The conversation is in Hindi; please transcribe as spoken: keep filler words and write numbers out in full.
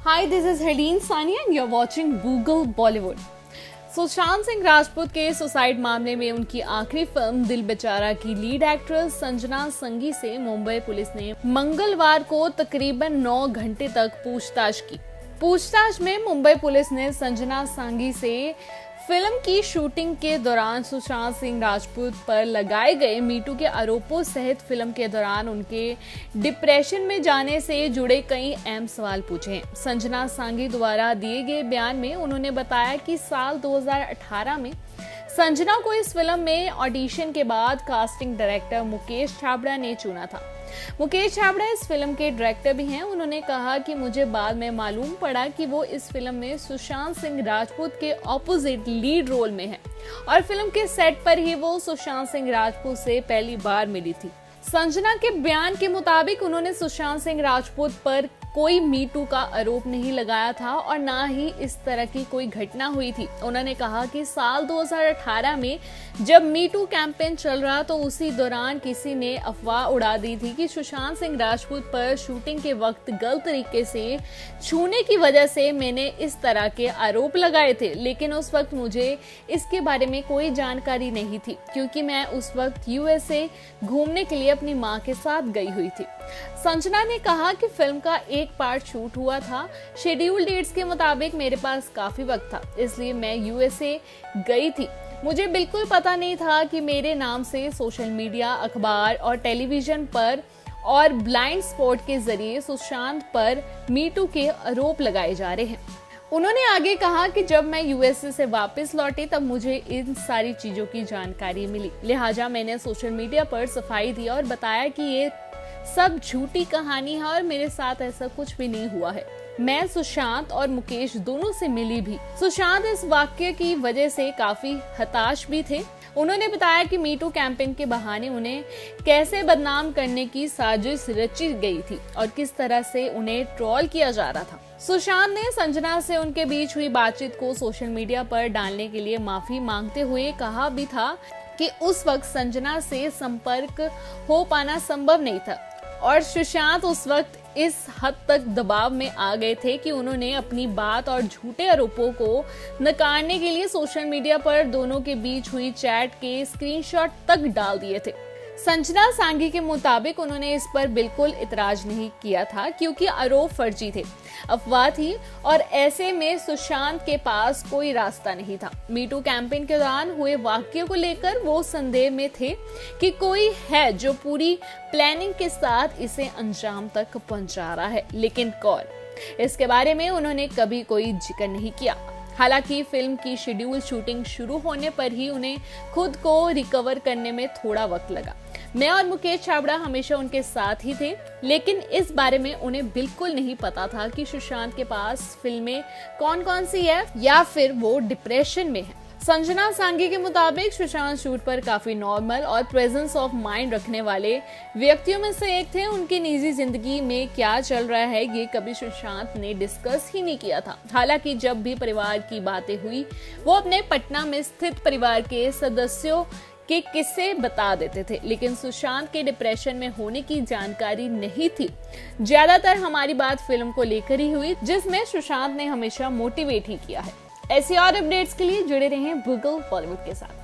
Hi, this is Helene Sani and you're watching Google Bollywood. Sushant Singh Rajput के सुसाइड मामले में उनकी आखिरी फिल्म दिल बेचारा की लीड एक्ट्रेस संजना संगी से मुंबई पुलिस ने मंगलवार को तकरीबन नौ घंटे तक पूछताछ की। पूछताछ में मुंबई पुलिस ने संजना संगी से फिल्म की शूटिंग के दौरान सुशांत सिंह राजपूत पर लगाए गए मीटू के आरोपों सहित फिल्म के दौरान उनके डिप्रेशन में जाने से जुड़े कई अहम सवाल पूछे। संजना सांगी द्वारा दिए गए बयान में उन्होंने बताया कि साल दो हज़ार अठारह में संजना को इस फिल्म में ऑडिशन के बाद कास्टिंग डायरेक्टर मुकेश छाबड़ा ने चुना था। मुकेश छाबड़ा इस फिल्म के डायरेक्टर भी हैं। उन्होंने कहा कि मुझे बाद में मालूम पड़ा कि वो इस फिल्म में सुशांत सिंह राजपूत के ऑपोजिट लीड रोल में हैं और फिल्म के सेट पर ही वो सुशांत सिंह राजपूत से पहली बार मिली थी। संजना के बयान के मुताबिक उन्होंने सुशांत सिंह राजपूत पर कोई मीटू का आरोप नहीं लगाया था और ना ही इस तरह की कोई घटना हुई थी। उन्होंने कहा कि साल दो हज़ार अठारह में जब मीटू कैंपेन चल रहा तो उसी दौरान किसी ने अफवाह उड़ा दी थी कि सुशांत सिंह राजपूत पर शूटिंग के वक्त गलत तरीके से छूने की वजह से मैंने इस तरह के आरोप लगाए थे, लेकिन उस वक्त मुझे इसके बारे में कोई जानकारी नहीं थी क्योंकि मैं उस वक्त यूएसए घूमने के लिए अपनी माँ के साथ गई हुई थी। संजना ने कहा कि फिल्म का एक पार्ट शूट हुआ था। शेड्यूल डेट्स के मुताबिक मेरे पास काफी वक्त था, इसलिए मैं यूएसए गई थी। मुझे बिल्कुल पता नहीं था कि मेरे नाम से सोशल मीडिया, अखबार और टेलीविजन पर और ब्लाइंड स्पॉट के जरिए सुशांत पर मीटू के आरोप लगाए जा रहे हैं। उन्होंने आगे कहा कि जब मैं यूएसए से वापस लौटी तब मुझे इन सारी चीजों की जानकारी मिली, लिहाजा मैंने सोशल मीडिया पर सफाई दी और बताया कि ये सब झूठी कहानी है और मेरे साथ ऐसा कुछ भी नहीं हुआ है। मैं सुशांत और मुकेश दोनों से मिली भी। सुशांत इस वाक्य की वजह से काफी हताश भी थे। उन्होंने बताया कि मीटू कैंपेन के बहाने उन्हें कैसे बदनाम करने की साजिश रची गई थी और किस तरह से उन्हें ट्रोल किया जा रहा था। सुशांत ने संजना से उनके बीच हुई बातचीत को सोशल मीडिया पर डालने के लिए माफी मांगते हुए कहा भी था कि उस वक्त संजना से संपर्क हो पाना संभव नहीं था और सुशांत उस वक्त इस हद तक दबाव में आ गए थे कि उन्होंने अपनी बात और झूठे आरोपों को नकारने के लिए सोशल मीडिया पर दोनों के बीच हुई चैट के स्क्रीनशॉट तक डाल दिए थे। संजना सांगी के मुताबिक उन्होंने इस पर बिल्कुल इतराज नहीं किया था क्योंकि आरोप फर्जी थे, अफवाह थी और ऐसे में सुशांत के पास कोई रास्ता नहीं था। मीटू कैंपेन के दौरान हुए वाक्यों को लेकर वो संदेह में थे कि कोई है जो पूरी प्लानिंग के साथ इसे अंजाम तक पहुंचा रहा है, लेकिन कौन? इसके बारे में उन्होंने कभी कोई जिक्र नहीं किया। हालांकि फिल्म की शेड्यूल शूटिंग शुरू होने पर ही उन्हें खुद को रिकवर करने में थोड़ा वक्त लगा। मैं और मुकेश छाबड़ा हमेशा उनके साथ ही थे, लेकिन इस बारे में उन्हें बिल्कुल नहीं पता था कि सुशांत के पास फिल्में कौन कौन सी है या फिर वो डिप्रेशन में है। संजना सांगी के मुताबिक सुशांत शूट पर काफी नॉर्मल और प्रेजेंस ऑफ माइंड रखने वाले व्यक्तियों में से एक थे। उनकी निजी जिंदगी में क्या चल रहा है ये कभी सुशांत ने डिस्कस ही नहीं किया था। हालांकि जब भी परिवार की बातें हुई वो अपने पटना में स्थित परिवार के सदस्यों के किस्से बता देते थे, लेकिन सुशांत के डिप्रेशन में होने की जानकारी नहीं थी। ज्यादातर हमारी बात फिल्म को लेकर ही हुई जिसमें सुशांत ने हमेशा मोटिवेट ही किया है। ऐसी और अपडेट्स के लिए जुड़े रहें गूगल बॉलीवुड के साथ।